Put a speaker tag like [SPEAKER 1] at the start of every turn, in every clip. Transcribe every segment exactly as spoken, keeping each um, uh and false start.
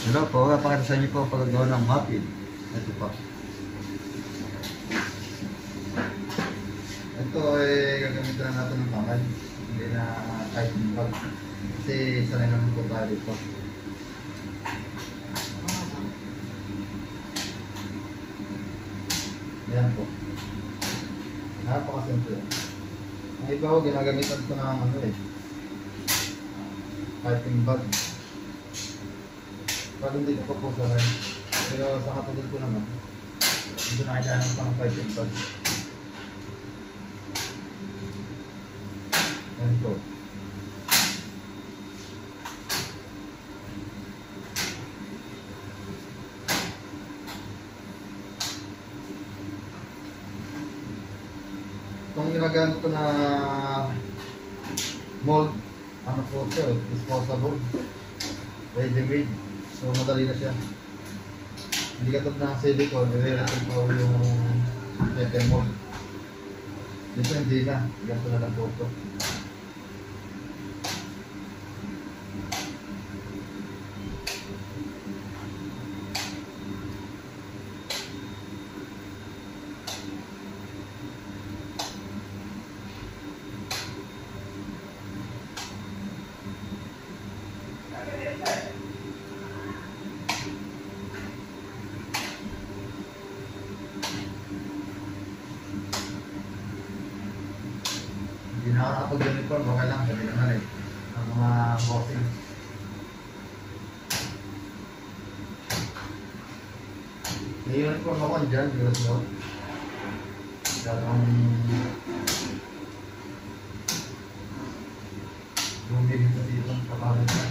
[SPEAKER 1] Hello po, pakita sa inyo po paggawa ng muffin. Ito po. Ito ay gagamitan na natin ng kamay. Hindi na kahit yung bag. Kasi sanay naman po tayo dito. Ayan po. Napakasimple. Ang iba ko, ginagamitan ko ng ano eh. Piping bag. Pag hindi ko pa po sa rin. Pero sa katulad ko naman, hindi na kailangan ng pang piping bag. Ayan po. Itong ginagamit ko na mold, ano po ito, disposable, ready-made. So madali na siya. Hindi katulad ng silicone, nire-return ko yung paper mold. Dito hindi na, ganito na lang po ito. Hindi na ako nakapag-uniform, okay lang, gabi naman eh. Ang mga boxing. May uniform ako dyan, US mo. Dalawang bumili ko dito ang kapalit na.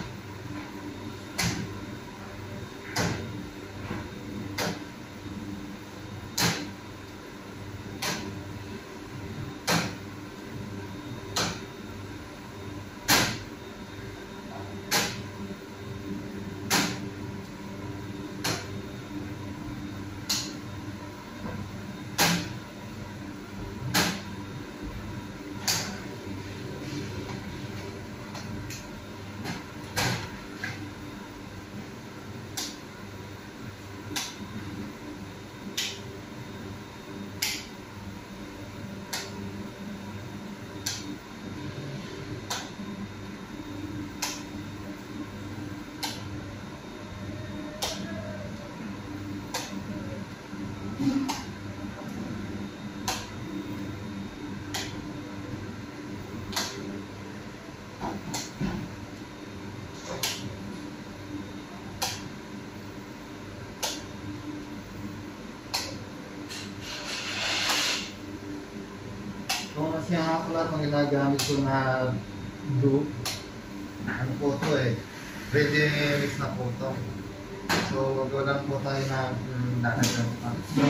[SPEAKER 1] Kung kasi nga ako lahat ng ginagamit ko na glue, ano po ito eh, ready mix na po ito. So, gagawa lang po tayo na nakagawa. So,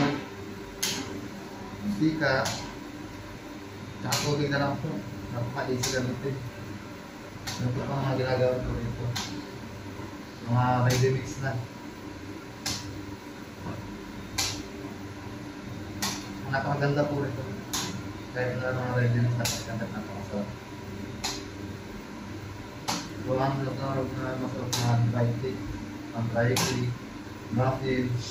[SPEAKER 1] stika, tsaka tubig na lang po. Napaka-easy lang ito eh. Ano po ang mga ginagawa ko dito? Mga ready mix na. Napakaganda po ito. Kaya na mga ready mix na pagkandat na pakasarap. Walang nagkaroon na masarap na dry cake, ang dry cake, muffins.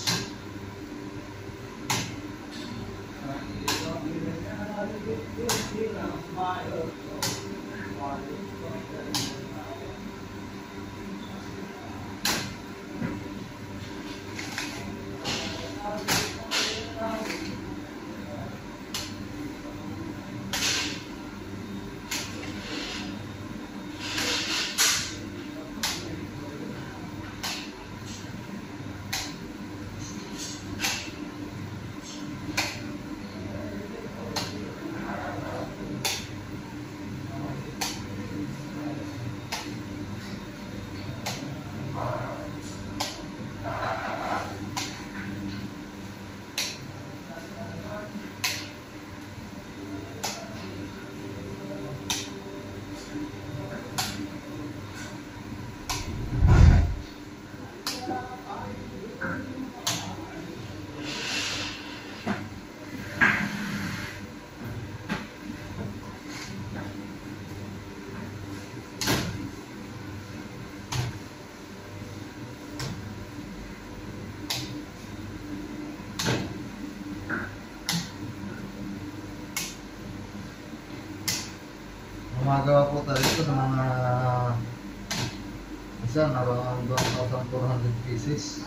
[SPEAKER 1] around one thousand four hundred pieces.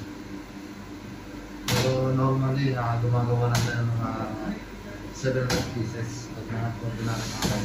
[SPEAKER 1] Pero normally, uh, gumagawa na tayo ng mga seven hundred pieces at mga ordinary mga.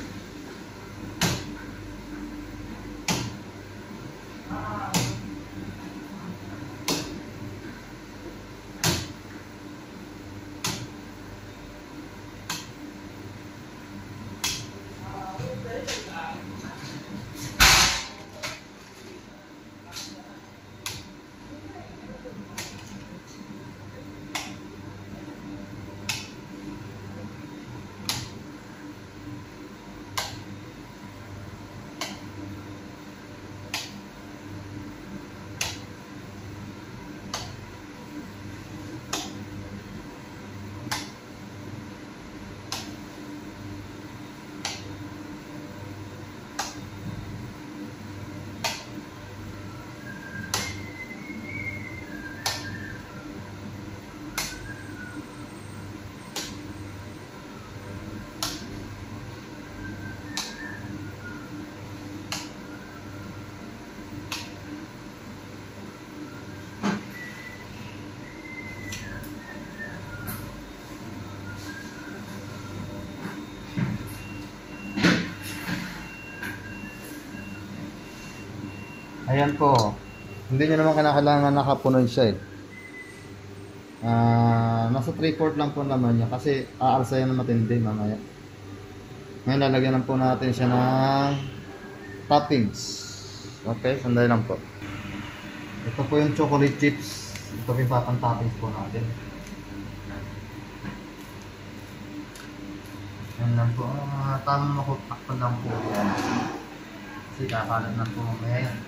[SPEAKER 1] Ayan po. Hindi nyo naman kinakailangan nakapunoy siya eh. Uh, nasa three fourths lang po naman niya kasi aalsa yan na matindi mamaya. Ngayon lalagyan lang po natin siya ng toppings. Okay, sandali lang po. Ito po yung chocolate chips. Ito po yung patang toppings po natin. Yan lang po. Uh, tamang makutakpan lang po yan. Kasi kakalat lang po mamaya yan.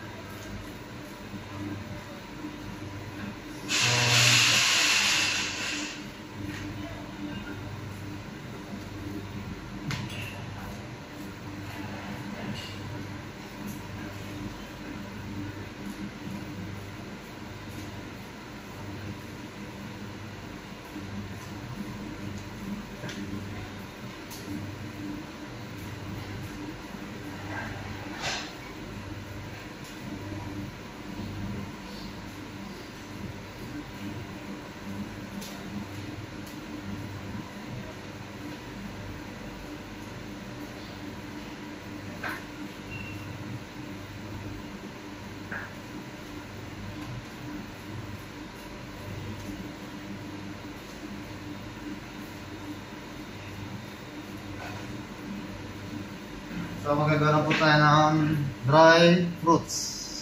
[SPEAKER 1] So magagawa po tayo ng dry fruits.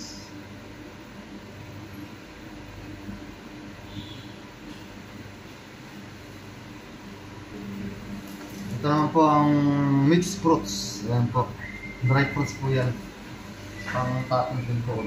[SPEAKER 1] Ito naman po ang mixed fruits. Ayan po. Dry fruits po yan. Pang topping din po.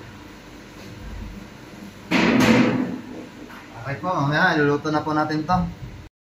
[SPEAKER 1] Okay po, mamaya iluluto na po natin to.